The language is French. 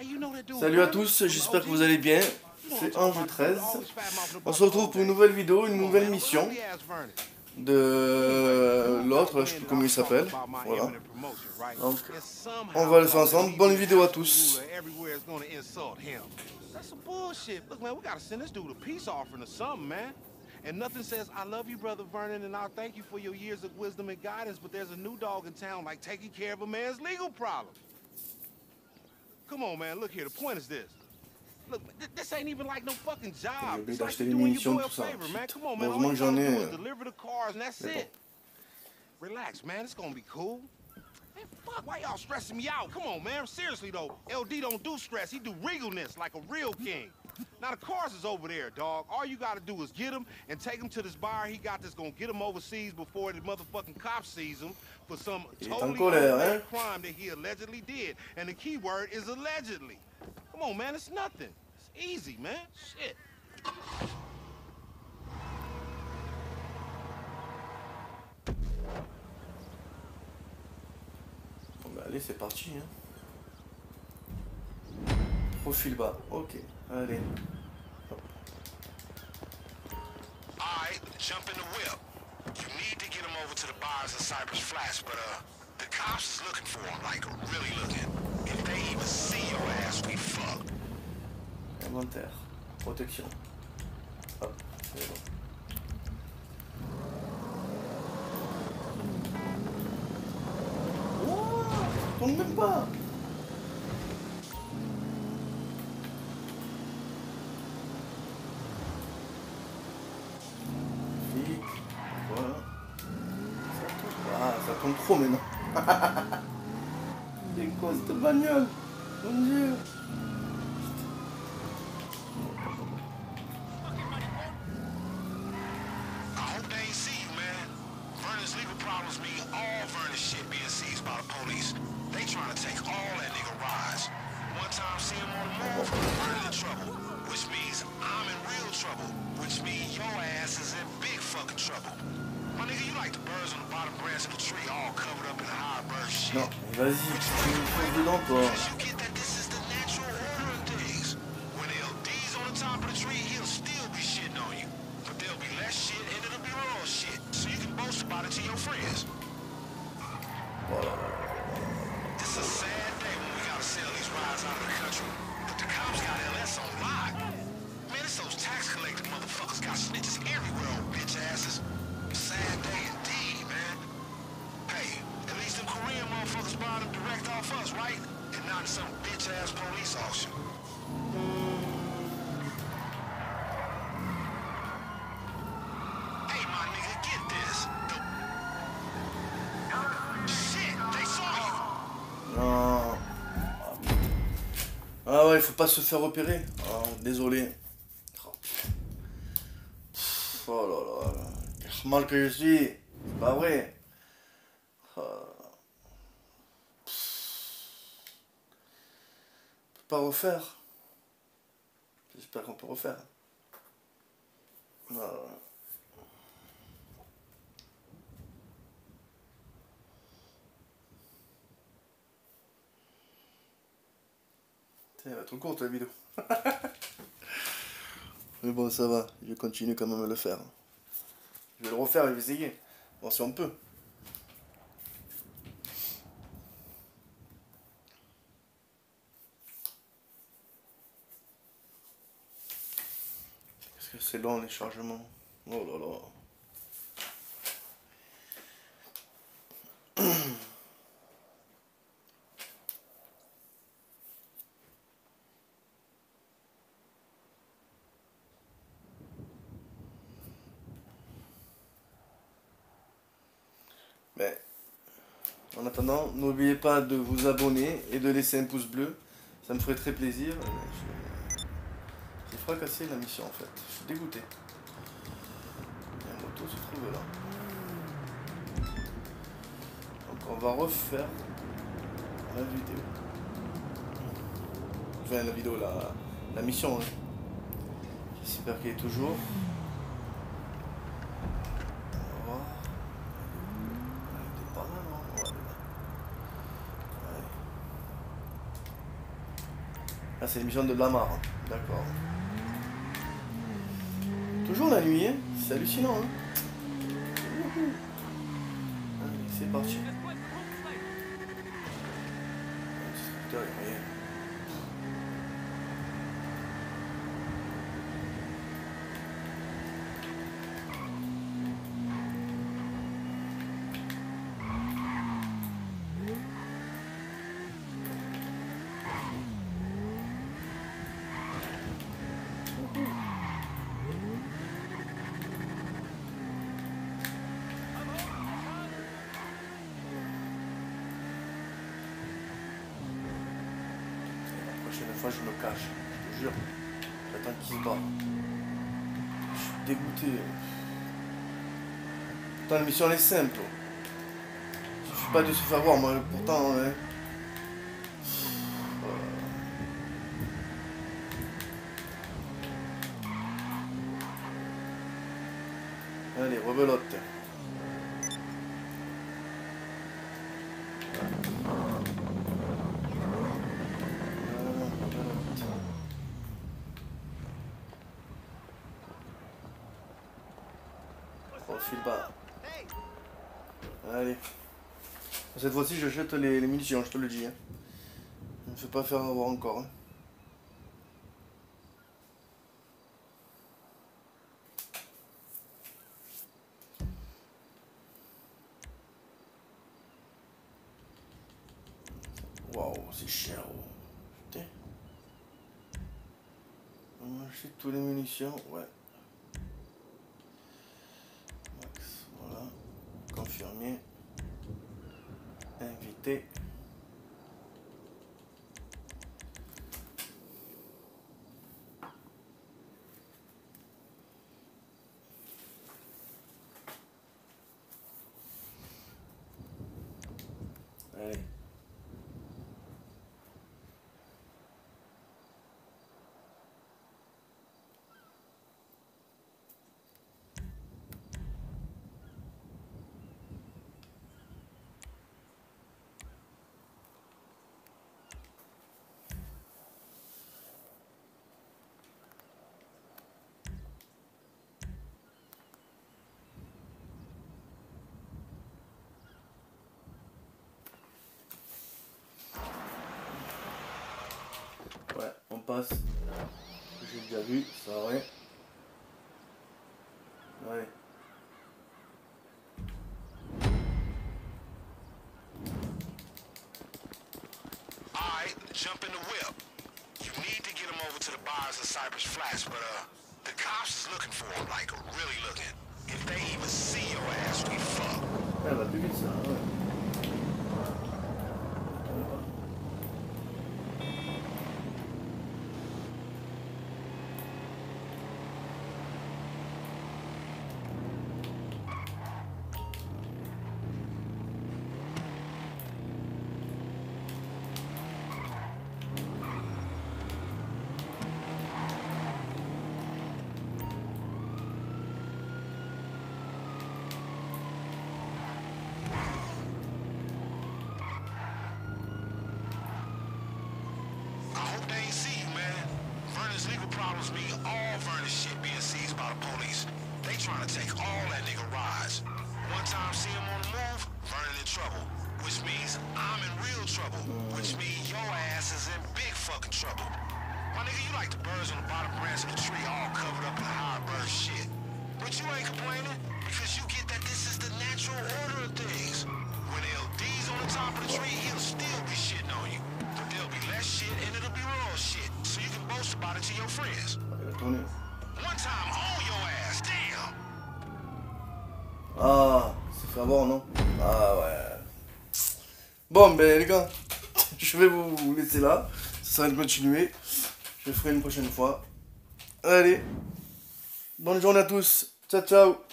Salut à tous, j'espère que vous allez bien. C'est Ange 13. On se retrouve pour une nouvelle vidéo, une nouvelle mission de l'autre, je sais plus comment il s'appelle. Voilà. Donc, on va le faire ensemble. Bonne vidéo à tous. And nothing says I love you, Brother Vernon, and I thank you for your years of wisdom and guidance, but there's a new dog in town like taking care of a man's legal problem. Come on, man, look here, the point is this. Look, this ain't even like no fucking job. It's like you're doing your boy a favor, man. Come on, man, all you gotta do is deliver the cars and that's it. Relax, man, it's gonna be cool. Man, fuck, why y'all stressing me out? Come on, man, seriously though, LD don't do stress, he do regalness like a real king. Now the cars is over there, dog. All you gotta do is get him and take him to this bar he got that's gonna get him overseas before the motherfucking cops sees him for some totally unrelated crime that he allegedly did. And the key word is allegedly. Come on, man, it's nothing. It's easy, man. Shit. Bon bah allez, c'est parti. Hein. Profil bas, ok. Allez. Hop. Alright, jump in the whip. You need to get him over to the bars of Cypress Flats, but the cops is looking for him, like really looking. If they even see your ass, we fucked. Inventaire. Protection. Hop, c'est bon. Wow, ça tourne même pas. Voilà. Ça tombe trop maintenant. C'est quoi cette bagnole? Mon dieu. I hope they ain't see you, man. Vernon's legal problems mean all Vernon's shit being seized by the police. They trying to take all that nigga rides. One time see him on the move, Vernon in trouble. Which means I'm in real trouble. Which means your ass is in big fucking trouble. My nigga, you like the birds on the bottom branch of the tree all covered up in the high bird shit. Non, vas-y, tu fonces dedans toi. You get that this is the natural order of things. When LD's on the top of the tree, he'll still be shitting on you. But there'll be less shit and it'll be raw shit. So you can boast about it to your friends. It's a sad day when we gotta sell these rides out of the country. But the cops got LS on lock. Man, it's those tax collector motherfuckers got snitches everywhere on bitch asses. Sad day indeed, man. Hey, at least them Korean motherfuckers bought them direct off us, right? And not some bitch-ass police auction. Hey, my nigga, get this. Shit, they saw you. Non. Ah ouais, il faut pas se faire repérer. Oh, désolé. Oh là là. Quel mal que je suis. C'est pas vrai. On peut pas refaire. J'espère qu'on peut refaire. Voilà. Elle va être courte la vidéo. Mais bon, ça va, je continue quand même à le faire. Je vais le refaire, je vais essayer. Voir si on peut. Parce que c'est long les chargements. Oh là là. Mais en attendant, n'oubliez pas de vous abonner et de laisser un pouce bleu. Ça me ferait très plaisir. J'ai fracassé la mission en fait. Je suis dégoûté. La moto se trouve là. Donc on va refaire la vidéo. Enfin la vidéo, la mission. Hein. J'espère qu'il est toujours. Ah, c'est l'émission de Lamar. D'accord. Toujours la nuit, hein. C'est hallucinant. Hein. Allez, c'est parti. Putain, rien. La prochaine fois, je me cache. Je te jure. J'attends qu'il se bat. Je suis dégoûté. Pourtant, la mission elle est simple. Il suffit pas de se faire voir, moi. Pourtant, hein. Allez, rebelote. Profile bas. Allez. Cette fois-ci, je jette les munitions, je te le dis. Hein. Ne me fais pas faire avoir encore. Hein. Waouh, c'est cher. Putain. On va acheter toutes les munitions. Ouais. Max, voilà. Confirmé. Invité. Allez. Ouais, on passe. J'ai déjà vu, ça ouais. Ouais. Alright, jump in the whip. You need to get him over to the bars of Cypress Flats, but the cops is looking for him, like really looking. If they even see your ass, we fuck. Elle va plus vite ça, ouais. Problems mean all Vernon's shit being seized by the police. They trying to take all that nigga rides. One time see him on the move, Vernon in trouble. Which means I'm in real trouble. Which means your ass is in big fucking trouble. My nigga, you like the birds on the bottom branch of the tree all covered up in high bird shit. But you ain't complaining because you get that this is the natural order of things. When LD's on the top of the tree, he'll still be shitting on you. But there'll be less shit and it'll be raw shit. So you can boast about it to your friends. One time on your ass, damn. Ah, c'est fait avoir, non? Ah ouais. Bon, ben les gars, je vais vous laisser là. Ça va continuer. Je le ferai une prochaine fois. Allez. Bonne journée à tous. Ciao, ciao.